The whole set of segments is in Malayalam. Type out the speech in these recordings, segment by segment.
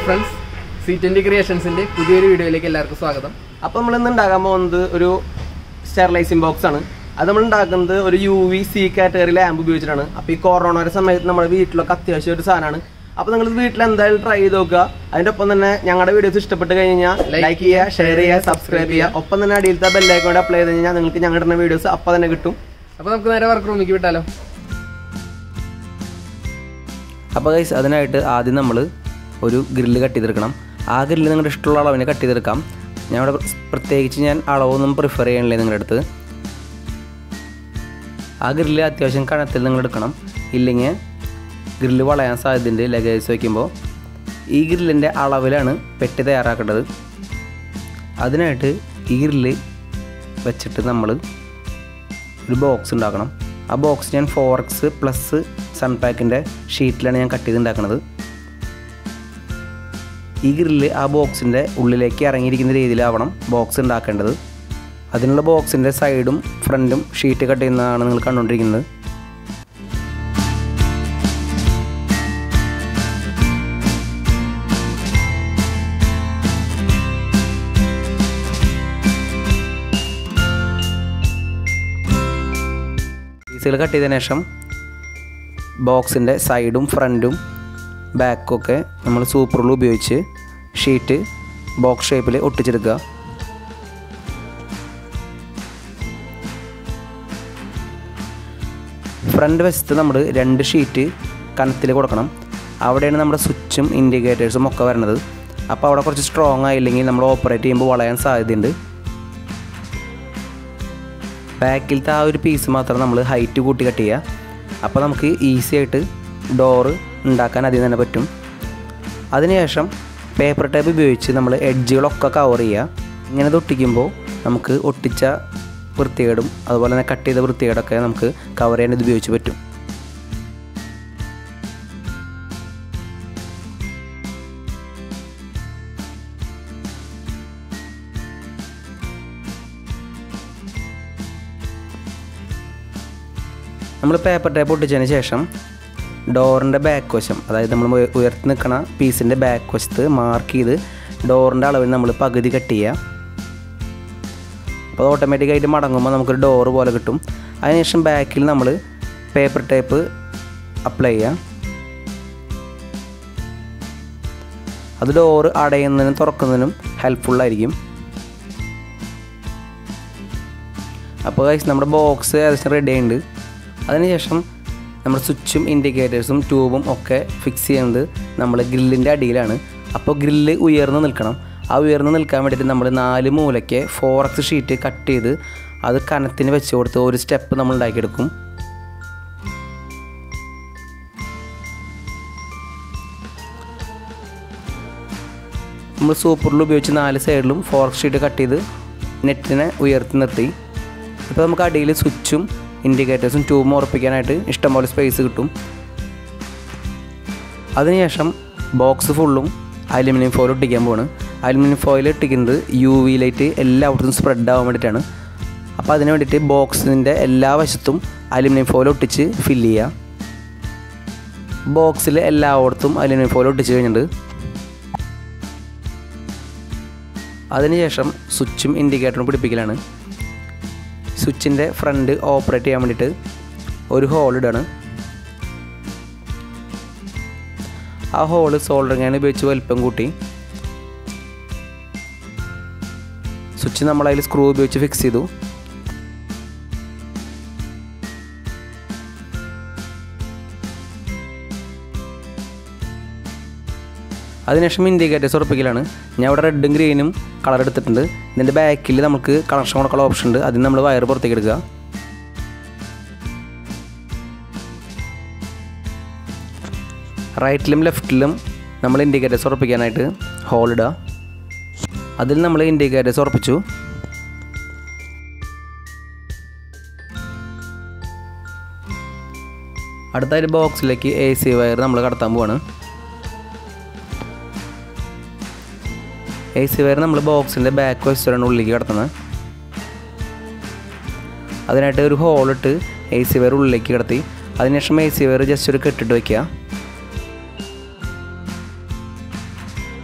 friends, C20Creations in the video like Swagatham. Upon the sterilizing box. That's why UV C category lamp. That's corona is a wheat look at the shirt. Upon the wheat land, they'll try the and upon the video, like, share, subscribe, open the bell icon, play the videos up on the YouTube. Upon the room, give it. അപ്പോൾ ഗൈസ് അതിനായിട്ട് ആദ്യം നമ്മൾ ഒരു ഗ്രില്ല് കട്ട് ചെയ്തെടുക്കണം. ആ ഗ്രില്ല് നിങ്ങളുടെ ഇഷ്ടമുള്ള അളവിനെ കട്ട് ചെയ്തെടുക്കാം. ഞാൻ അളവൊന്നും പ്രിഫർ ചെയ്യണില്ല നിങ്ങളുടെ അടുത്ത്. ആ ഗ്രില്ല് അത്യാവശ്യം കനത്തിൽ നിങ്ങൾ എടുക്കണം. ഇല്ലെങ്കിൽ ഗ്രില്ല് വളയാൻ സാധ്യതയുണ്ട് ലഗേജ് വയ്ക്കുമ്പോൾ. ഈ ഗ്രില്ലിൻ്റെ അളവിലാണ് പെട്ടി തയ്യാറാക്കേണ്ടത്. അതിനായിട്ട് ഈ ഗ്രില്ല് വെച്ചിട്ട് നമ്മൾ ഒരു ബോക്സ് ഉണ്ടാക്കണം. ആ ബോക്സ് ഞാൻ 4x പ്ലസ് സൺപാക്കിൻ്റെ ഷീറ്റിലാണ് ഞാൻ കട്ട് ചെയ്തുണ്ടാക്കുന്നത്. ഈ ഗ്രില്ല് ആ ബോക്സിൻ്റെ ഉള്ളിലേക്ക് ഇറങ്ങിയിരിക്കുന്ന രീതിയിലാവണം ബോക്സ് ഉണ്ടാക്കേണ്ടത്. അതിനുള്ള ബോക്സിൻ്റെ സൈഡും ഫ്രണ്ടും ഷീറ്റ് കട്ട് ചെയ്യുന്നതാണ് നിങ്ങൾ കണ്ടുകൊണ്ടിരിക്കുന്നത്. പീസുകൾ കട്ട് ചെയ്തതിനു ശേഷം ബോക്സിൻ്റെ സൈഡും ഫ്രണ്ടും ബാക്കൊക്കെ നമ്മൾ സൂപ്പർ ഗ്ലൂ ഉപയോഗിച്ച് ഷീറ്റ് ബോക്സ് ഷേപ്പിൽ ഒട്ടിച്ചെടുക്കുക. ഫ്രണ്ട് വശത്ത് നമ്മൾ 2 ഷീറ്റ് കനത്തിൽ കൊടുക്കണം. അവിടെയാണ് നമ്മുടെ സ്വിച്ചും ഇൻഡിക്കേറ്റേഴ്സും ഒക്കെ വരുന്നത്. അപ്പോൾ അവിടെ കുറച്ച് സ്ട്രോങ് ആയില്ലെങ്കിൽ നമ്മൾ ഓപ്പറേറ്റ് ചെയ്യുമ്പോൾ വളയാൻ സാധ്യതയുണ്ട്. ബാക്കിലത്തെ ആ ഒരു പീസ് മാത്രം നമ്മൾ ഹൈറ്റ് കൂട്ടി കട്ട് ചെയ്യുക. അപ്പോൾ നമുക്ക് ഈസി ആയിട്ട് ഡോറ് ഉണ്ടാക്കാൻ അതിൽ തന്നെ പറ്റും. അതിനുശേഷം പേപ്പർ ടേപ്പ് ഉപയോഗിച്ച് നമ്മൾ എഡ്ജുകളൊക്കെ കവർ ചെയ്യുക. ഇങ്ങനെ ഒട്ടിക്കുമ്പോൾ നമുക്ക് ഒട്ടിച്ച വൃത്തികേടും അതുപോലെ തന്നെ കട്ട് ചെയ്ത വൃത്തികേടൊക്കെ നമുക്ക് കവർ ചെയ്യാൻ ഇത് ഉപയോഗിച്ച് പറ്റും. നമ്മൾ പേപ്പർ ടേപ്പ് ഒട്ടിച്ചതിന് ശേഷം ഡോറിൻ്റെ ബാക്ക് വശം, അതായത് നമ്മൾ ഉയർത്തി നിൽക്കുന്ന പീസിൻ്റെ ബാക്ക് വശത്ത് മാർക്ക് ചെയ്ത് ഡോറിൻ്റെ അളവിൽ നമ്മൾ പകുതി കട്ട് ചെയ്യുക. അപ്പോൾ ഓട്ടോമാറ്റിക്കായിട്ട് മടങ്ങുമ്പോൾ നമുക്കൊരു ഡോറ് പോലെ കിട്ടും. അതിനുശേഷം ബാക്കിൽ നമ്മൾ പേപ്പർ ടേപ്പ് അപ്ലൈ ചെയ്യുക. അത് ഡോറ് അടയുന്നതിനും തുറക്കുന്നതിനും ഹെൽപ്ഫുള്ളായിരിക്കും. അപ്പോൾ ഗൈസ് നമ്മുടെ ബോക്സ് ഏകദേശം റെഡി ആയിട്ടുണ്ട്. അതിനുശേഷം നമ്മൾ സ്വിച്ചും ഇൻഡിക്കേറ്റേഴ്സും ട്യൂബും ഒക്കെ ഫിക്സ് ചെയ്യുന്നത് നമ്മൾ ഗ്രില്ലിൻ്റെ അടിയിലാണ്. അപ്പോൾ ഗ്രില്ല് ഉയർന്ന് നിൽക്കണം. ആ ഉയർന്ന് നിൽക്കാൻ വേണ്ടിയിട്ട് നമ്മൾ 4 മൂലയ്ക്ക് 4x ഷീറ്റ് കട്ട് ചെയ്ത് അത് കനത്തിന് വെച്ച് കൊടുത്ത് ഒരു സ്റ്റെപ്പ് നമ്മൾ ഉണ്ടാക്കിയെടുക്കും. നമ്മൾ സൂപ്പറിൽ ഉപയോഗിച്ച് 4 സൈഡിലും 4x ഷീറ്റ് കട്ട് ചെയ്ത് നെറ്റിനെ ഉയർത്തി നിർത്തി. ഇപ്പോൾ നമുക്ക് അടിയിൽ സ്വിച്ചും ഇൻഡിക്കേറ്റേഴ്സും ട്യൂബും ഉറപ്പിക്കാനായിട്ട് ഇഷ്ടംപോലെ സ്പേസ് കിട്ടും. അതിനുശേഷം ബോക്സ് ഫുള്ളും അലുമിനിയം ഫോയിൽ ഒട്ടിക്കാൻ പോവാണ്. അലുമിനിയം ഫോയിൽ ഒട്ടിക്കുന്നത് UV ലൈറ്റ് എല്ലായിടത്തും സ്പ്രെഡ് ആവാൻ വേണ്ടിയിട്ടാണ്. അപ്പോൾ അതിന് വേണ്ടിയിട്ട് ബോക്സിൻ്റെ എല്ലാ വശത്തും അലുമിനിയം ഫോയിൽ ഒട്ടിച്ച് ഫില്ല് ചെയ്യുക. ബോക്സിൽ എല്ലായിടത്തും അലുമിനിയം ഫോയിൽ ഒട്ടിച്ച് കഴിഞ്ഞിട്ടുണ്ട്. അതിനുശേഷം സ്വിച്ചും ഇൻഡിക്കേറ്ററും പിടിപ്പിക്കലാണ്. സ്വിച്ചിൻ്റെ ഫ്രണ്ട് ഓപ്പറേറ്റ് ചെയ്യാൻ വേണ്ടിയിട്ട് ഒരു ഹോൾ ഇടാണ്. ആ ഹോള് സോൾഡറിങ് ആണ് ഉപയോഗിച്ച് വലിപ്പം കൂട്ടി സ്വിച്ച് നമ്മളതിൽ സ്ക്രൂ ഉപയോഗിച്ച് ഫിക്സ് ചെയ്തു. അതിനുശേഷം ഇൻഡിക്കേറ്റേഴ്സ് ഉറപ്പിക്കലാണ്. ഞാൻ ഇവിടെ റെഡും ഗ്രീനും കളർ എടുത്തിട്ടുണ്ട്. ഇതിൻ്റെ ബാക്കിൽ നമുക്ക് കണക്ഷൻ കൊടുക്കാനുള്ള ഓപ്ഷൻ ഉണ്ട്. അതിന് നമ്മൾ വയർ പുറത്തേക്ക് എടുക്കുക. റൈറ്റിലും ലെഫ്റ്റിലും നമ്മൾ ഇൻഡിക്കേറ്റേഴ്സ് ഉറപ്പിക്കാനായിട്ട് ഹോൾ ഇടുക. അതിൽ നമ്മൾ ഇൻഡിക്കേറ്റേഴ്സ് ഉറപ്പിച്ചു. അടുത്തായിട്ട് ബോക്സിലേക്ക് AC വയർ നമ്മൾ കടത്താൻ പോവാണ്. AC വയർ നമ്മൾ ബോക്സിൻ്റെ ബാക്ക് വശത്താണ് ഉള്ളിലേക്ക് കടത്തുന്നത്. അതിനായിട്ട് ഒരു ഹോളിട്ട് AC വയർ ഉള്ളിലേക്ക് കടത്തി അതിനുശേഷം AC വയർ ജസ്റ്റ് ഒരു കെട്ടിട്ട് വയ്ക്കുക.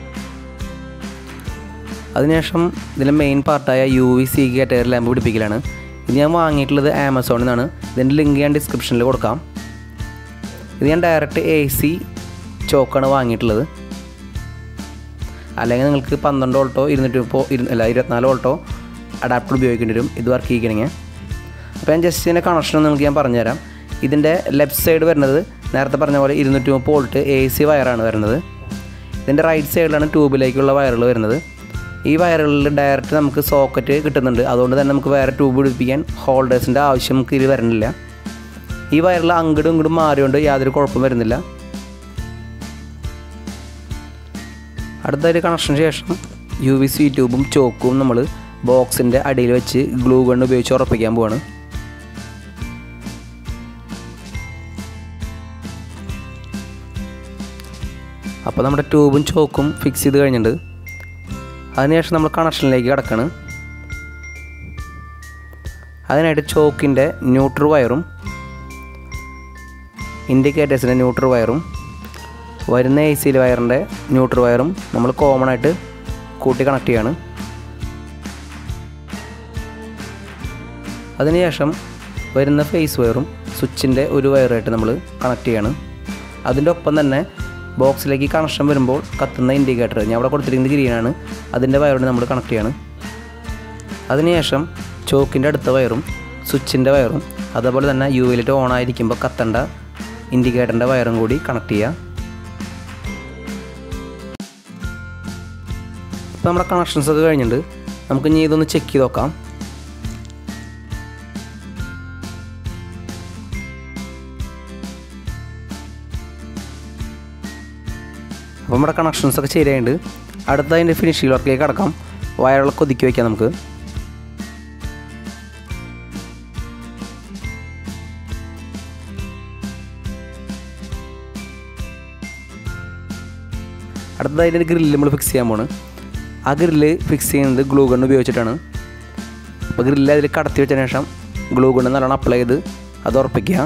അതിനുശേഷം ഇതിലെ മെയിൻ പാർട്ടായ UV C കാറ്റഗറി ലാമ്പ് പിടിപ്പിക്കലാണ്. ഇത് ഞാൻ വാങ്ങിയിട്ടുള്ളത് ആമസോണിൽ നിന്നാണ്. ഇതിൻ്റെ ലിങ്ക് ഞാൻ ഡിസ്ക്രിപ്ഷനിൽ കൊടുക്കാം. ഇത് ഞാൻ ഡയറക്റ്റ് AC ചോക്കാണ് വാങ്ങിയിട്ടുള്ളത്. അല്ലെങ്കിൽ നിങ്ങൾക്ക് 12 വോൾട്ടോ 24 വോൾട്ടോ അഡാപ്റ്റർ ഉപയോഗിക്കേണ്ടി വരും ഇത് വർക്ക് ചെയ്യിക്കണമെങ്കിൽ. അപ്പോൾ ഞാൻ ജസ്റ്റ് ഇതിൻ്റെ കണക്ഷൻ നിങ്ങൾക്ക് ഞാൻ പറഞ്ഞുതരാം. ഇതിൻ്റെ ലെഫ്റ്റ് സൈഡ് വരുന്നത് നേരത്തെ പറഞ്ഞ പോലെ 230 വോൾട്ട് AC വയറാണ് വരുന്നത്. ഇതിൻ്റെ റൈറ്റ് സൈഡിലാണ് ട്യൂബിലേക്കുള്ള വയറുകൾ വരുന്നത്. ഈ വയറുകളിൽ ഡയറക്റ്റ് നമുക്ക് സോക്കറ്റ് കിട്ടുന്നുണ്ട്. അതുകൊണ്ട് തന്നെ നമുക്ക് വേറെ ട്യൂബ് പിടിപ്പിക്കാൻ ഹോൾഡേഴ്സിൻ്റെ ആവശ്യം നമുക്ക് ഇതിൽ വരുന്നില്ല. ഈ വയറിൽ അങ്ങോട്ടും ഇങ്ങോട്ടും മാറിയോണ്ട് യാതൊരു കുഴപ്പം വരുന്നില്ല. അടുത്തൊരു കണക്ഷന് ശേഷം UVC ട്യൂബും ചോക്കും നമ്മൾ ബോക്സിൻ്റെ അടിയിൽ വെച്ച് ഗ്ലൂ ഗൺ ഉപയോഗിച്ച് ഉറപ്പിക്കാൻ പോവാണ്. അപ്പോൾ നമ്മുടെ ട്യൂബും ചോക്കും ഫിക്സ് ചെയ്ത് കഴിഞ്ഞിട്ടുണ്ട്. അതിനുശേഷം നമ്മൾ കണക്ഷനിലേക്ക് കിടക്കുകയാണ്. അതിനായിട്ട് ചോക്കിൻ്റെ ന്യൂട്രൽ വയറും ഇൻഡിക്കേറ്റേഴ്സിൻ്റെ ന്യൂട്രൽ വയറും വരുന്ന AC വയറിൻ്റെ ന്യൂട്രൽ വയറും നമ്മൾ കോമൺ ആയിട്ട് കൂട്ടി കണക്ട് ചെയ്യാണ്. അതിനുശേഷം വരുന്ന ഫേസ് വയറും സ്വിച്ചിൻ്റെ ഒരു വയറായിട്ട് നമ്മൾ കണക്ട് ചെയ്യാണ്. അതിൻ്റെ ഒപ്പം തന്നെ ബോക്സിലേക്ക് കണക്ഷൻ വരുമ്പോൾ കത്തുന്ന ഇൻഡിക്കേറ്റർ ഞാൻ അവിടെ കൊടുത്തിരിക്കുന്നത് ഗ്രീനാണ്. അതിൻ്റെ വയറോട് നമ്മൾ കണക്ട് ചെയ്യാണ്. അതിനുശേഷം ചോക്കിൻ്റെ അടുത്ത വയറും സ്വിച്ചിൻ്റെ വയറും അതുപോലെ തന്നെ UV ലൈറ്റ് ഓൺ ആയിരിക്കുമ്പോൾ കത്തേണ്ട ഇൻഡിക്കേറ്ററിൻ്റെ വയറും കൂടി കണക്ട് ചെയ്യുക. ഇപ്പോൾ നമ്മുടെ കണക്ഷൻസ് ഒക്കെ കഴിഞ്ഞിട്ടുണ്ട്. നമുക്ക് ഇനി ഇതൊന്ന് ചെക്ക് ചെയ്ത് നോക്കാം. അപ്പോൾ നമ്മുടെ കണക്ഷൻസൊക്കെ ശരിയായിട്ടുണ്ട്. അടുത്ത അതിൻ്റെ ഫിനിഷിംഗ് വർക്കിലേക്ക് കടക്കാം. വയറുകളൊക്കെ ഒതുക്കി വയ്ക്കാം നമുക്ക്. അടുത്തതായിട്ട് ഒരു ഗ്രില്ല് നമ്മൾ ഫിക്സ് ചെയ്യാൻ പോണ്. ആ ഗ്രില്ല് ഫിക്സ് ചെയ്യുന്നത് ഗ്ലൂ ഗൺ ഉപയോഗിച്ചിട്ടാണ്. അപ്പോൾ ഗ്രില്ല് അതിൽ കടത്തി വെച്ചതിന് ശേഷം ഗ്ലൂ ഗൺ നല്ലോണം അപ്ലൈ ചെയ്ത് അത് ഉറപ്പിക്കുക.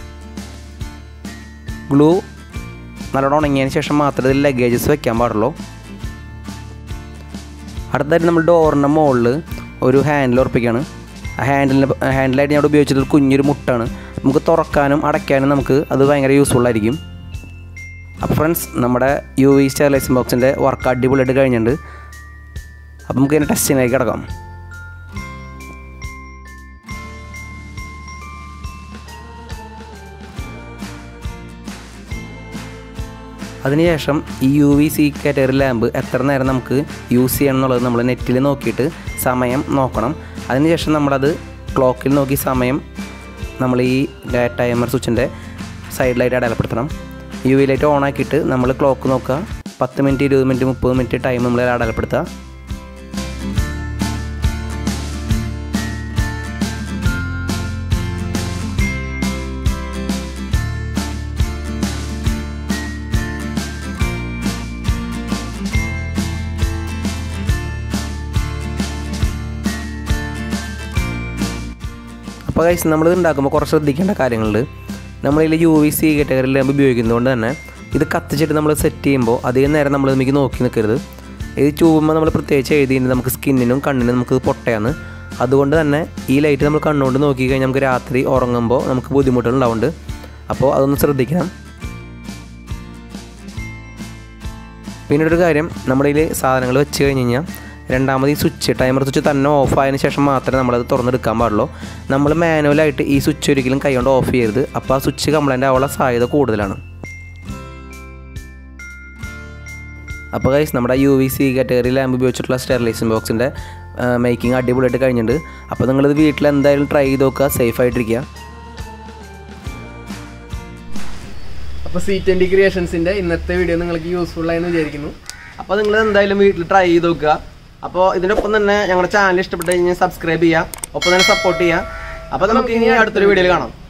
ഗ്ലൂ നല്ലോണം ഉണങ്ങിയതിന് ശേഷം മാത്രമേ ഇതിൽ ലഗേജസ് വെക്കാൻ പാടുള്ളൂ. അടുത്തായിട്ട് നമ്മൾ ഡോറിൻ്റെ മുകളിൽ ഒരു ഹാൻഡിൽ ഉറപ്പിക്കുകയാണ്. ആ ഹാൻഡിലായിട്ട് ഞാൻ ഇവിടെ ഉപയോഗിച്ചത് കുഞ്ഞൊരു മുട്ടാണ്. നമുക്ക് തുറക്കാനും അടയ്ക്കാനും നമുക്ക് അത് ഭയങ്കര യൂസ്ഫുള്ളായിരിക്കും. അപ്പോൾ ഫ്രണ്ട്സ്, നമ്മുടെ UV സ്റ്റെറിലൈസിംഗ് ബോക്സിൻ്റെ വർക്ക് അടിപൊളിയായിട്ട് കഴിഞ്ഞിട്ടുണ്ട്. അപ്പോൾ നമുക്ക് ഇതിൻ്റെ ടെസ്റ്റിങ്ങിലേക്ക് കിടക്കാം. അതിനുശേഷം ഈ UV C കാറ്റഗറി ലാമ്പ് എത്ര നേരം നമുക്ക് യൂസ് ചെയ്യണം എന്നുള്ളത് നമ്മൾ നെറ്റിൽ നോക്കിയിട്ട് സമയം നോക്കണം. അതിനുശേഷം നമ്മളത് ക്ലോക്കിൽ നോക്കി സമയം നമ്മൾ ഈ ടൈമർ സ്വിച്ചിൻ്റെ സൈഡിലായിട്ട് അടയാളപ്പെടുത്തണം. UV ലൈറ്റ് ഓൺ ആക്കിയിട്ട് നമ്മൾ ക്ലോക്ക് നോക്കുക. 10 മിനിറ്റ് 20 മിനിറ്റ് 30 മിനിറ്റ് ടൈം നമ്മൾ അടയാളപ്പെടുത്തുക. അപ്പോൾ ഗൈസ്, നമ്മളിത് ഉണ്ടാക്കുമ്പോൾ കുറച്ച് ശ്രദ്ധിക്കേണ്ട കാര്യങ്ങളുണ്ട്. നമ്മളിതിൽ UV C കാറ്റഗറി ലാമ്പ് ഉപയോഗിക്കുന്നതുകൊണ്ട് തന്നെ ഇത് കത്തിച്ചിട്ട് നമ്മൾ സെറ്റ് ചെയ്യുമ്പോൾ അധികം നേരം നമ്മൾ നമുക്ക് നോക്കി നിൽക്കരുത്. ഇത് ചൂവുമ്പോൾ നമ്മൾ പ്രത്യേകിച്ച് എഴുതിയിട്ട് നമുക്ക് സ്കിന്നിനും കണ്ണിനും നമുക്ക് പൊട്ടയാണ്. അതുകൊണ്ട് തന്നെ ഈ ലൈറ്റ് നമ്മൾ കണ്ണുകൊണ്ട് നോക്കിക്കഴിഞ്ഞാൽ നമുക്ക് രാത്രി ഉറങ്ങുമ്പോൾ നമുക്ക് ബുദ്ധിമുട്ടുകളുണ്ടാവുന്നുണ്ട്. അപ്പോൾ അതൊന്ന് ശ്രദ്ധിക്കണം. പിന്നീടൊരു കാര്യം, നമ്മുടെ ഇതിൽ സാധനങ്ങൾ വെച്ച് കഴിഞ്ഞ് കഴിഞ്ഞാൽ രണ്ടാമത് ഈ സ്വിച്ച് ടൈമർ സ്വിച്ച് തന്നെ ഓഫ് ആയതിനു ശേഷം മാത്രമേ നമ്മളത് തുറന്നെടുക്കാൻ പാടുള്ളൂ. നമ്മൾ മാനുവലായിട്ട് ഈ സ്വിച്ച് ഒരിക്കലും കൈകൊണ്ട് ഓഫ് ചെയ്യരുത്. അപ്പോൾ ആ സ്വിച്ച് കംപ്ലൈൻ്റ് ആവാനുള്ള സാധ്യത കൂടുതലാണ്. അപ്പോൾ ഗൈസ്, നമ്മുടെ UV C കാറ്റഗറി ലാമ്പ് ഉപയോഗിച്ചിട്ടുള്ള സ്റ്റെറിലൈസിംഗ് ബോക്സിൻ്റെ മേക്കിംഗ് അടിപൊളിയായിട്ട് കഴിഞ്ഞിട്ടുണ്ട്. അപ്പോൾ നിങ്ങളിത് വീട്ടിൽ എന്തായാലും ട്രൈ ചെയ്ത് നോക്കുക, സേഫായിട്ടിരിക്കുക. അപ്പോൾ C20Creationsൻ്റെ ഇന്നത്തെ വീഡിയോ നിങ്ങൾക്ക് യൂസ്ഫുള്ളായെന്ന് വിചാരിക്കുന്നു. അപ്പോൾ നിങ്ങൾ എന്തായാലും വീട്ടിൽ ട്രൈ ചെയ്ത് നോക്കുക. അപ്പോൾ ഇതിൻ്റെ ഒപ്പം തന്നെ ഞങ്ങളുടെ ചാനൽ ഇഷ്ടപ്പെട്ട് കഴിഞ്ഞാൽ സബ്സ്ക്രൈബ് ചെയ്യുക, ഒപ്പം തന്നെ സപ്പോർട്ട് ചെയ്യുക. അപ്പോൾ നമുക്ക് ഇനി അടുത്തൊരു വീഡിയോയിൽ കാണാം.